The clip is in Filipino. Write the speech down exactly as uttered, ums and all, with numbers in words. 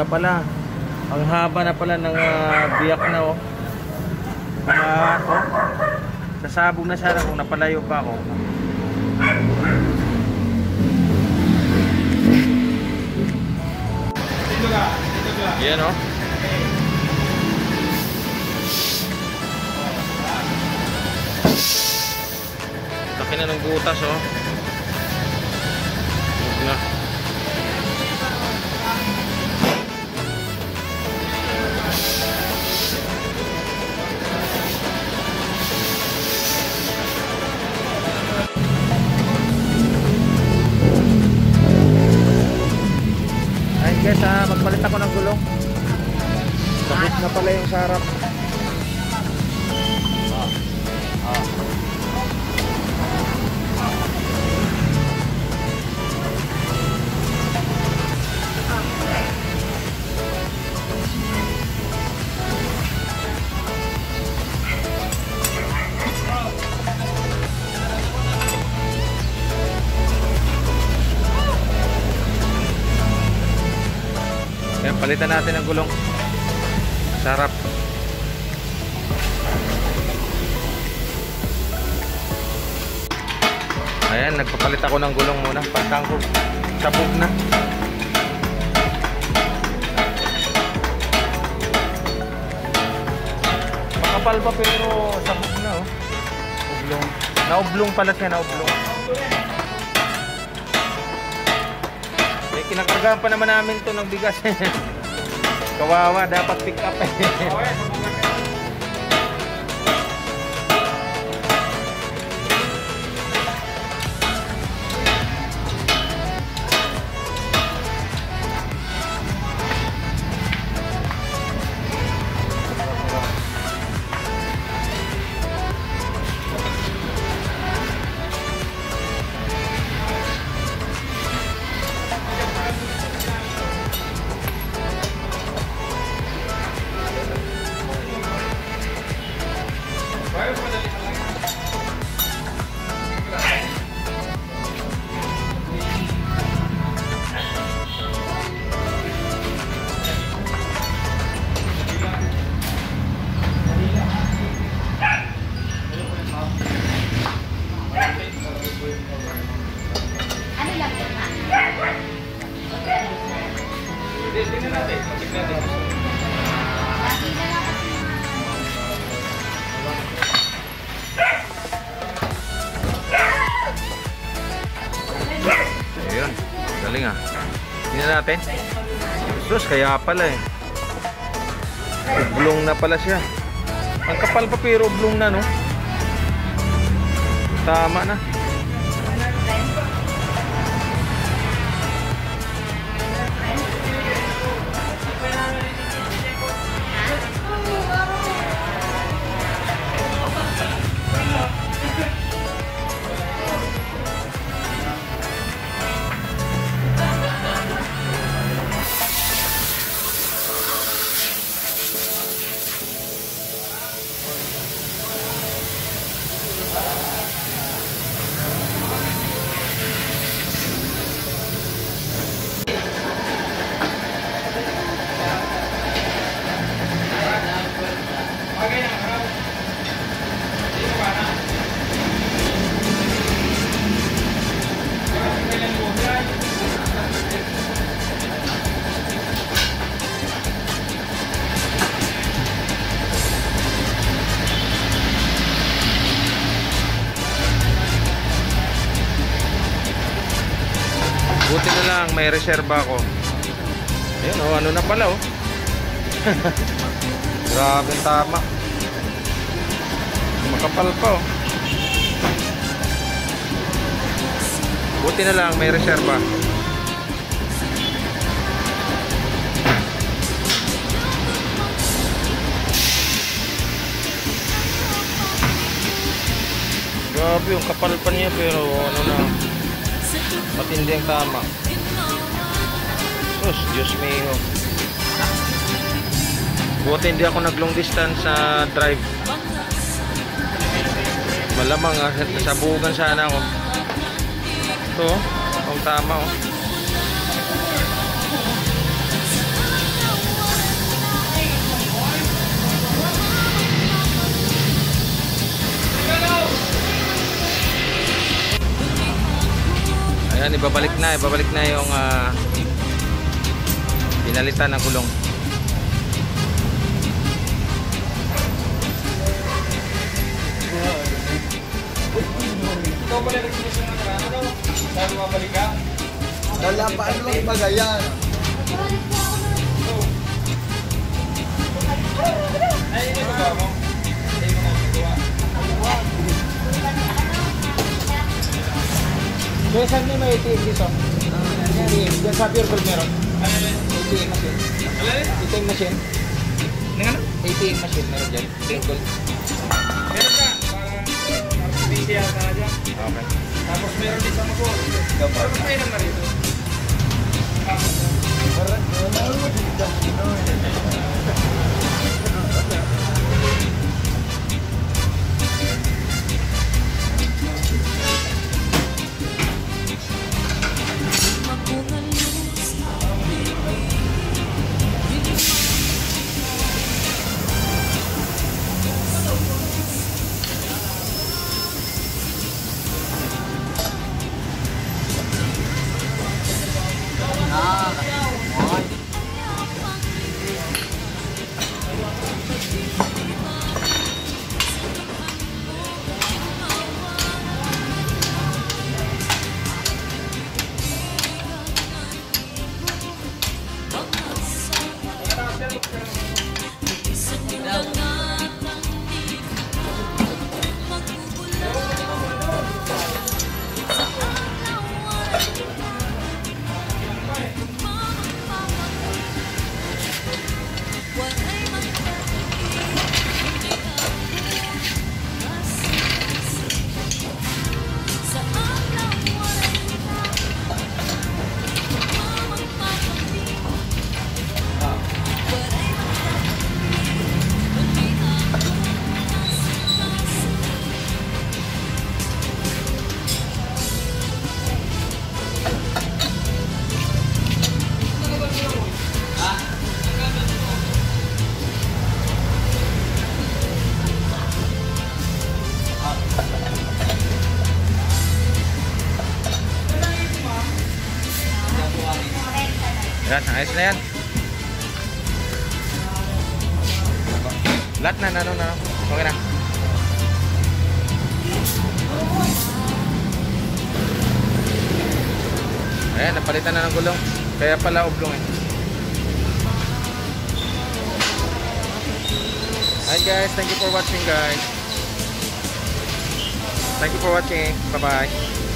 pala. Ang haba na pala ng uh, biyak na oh. Uh, oh. Sasabog na sana kung napalayo pa ako. Yan oh. Laki na ng butas oh. Huwag na. Ayun guys ha, magpalit ako ng gulong. Sabit na pala yung sarap. Ah. Ah. Ayan, palitan natin ang gulong. Sarap. Ayan, nagpapalit ako ng gulong muna. Pagtangkog, sabog na. Makapal pa pero sabog na oh. Ublong. Naublong pala siya, naublong. Eh, kinakargahan pa naman namin to ng bigas. Kawawa, dapat pick up eh. Ayun, galing ah. Tingnan natin. Sus, kaya pala eh. Oblong na pala siya. Ang kapal pa pero oblong na no. Tama na. Buti na lang may reserba ako. Ayun oh, ano na pala oh. Grabe tama. Makapal pa oh. Buti na lang may reserba. Grabe yung kapal pa niya pero ano na. Matindi ang tama. Sus, Diyos mio. Buti hindi ako nag long distance sa drive. Malamang ah, nasabugan sana ako. Ito, ang tama oh. Yan, ibabalik na, ibabalik na yung uh, pinalitan ng gulong. Ikaw pala nagsimusin ng karana daw? Sabi mabalik ka? Lalapaan lang ba ganyan? Ay, hindi mo ba mo? Hindi mo na magawa. Kaya saan may may A T M dito? Diyan sa Pure Gold meron? A T M machine. A T M machine? Ano? A T M machine meron dyan. Pure Gold. Meron ka? Para busy yata na dyan. Okay. Tapos meron din sa Magol. Tapos meron na rito. Yan, ayos na yan. Lahat na, ano na. Okay na. Ayan, napalitan na ng gulong. Kaya pala oblong eh. Hi guys, thank you for watching guys. Thank you for watching. Bye bye.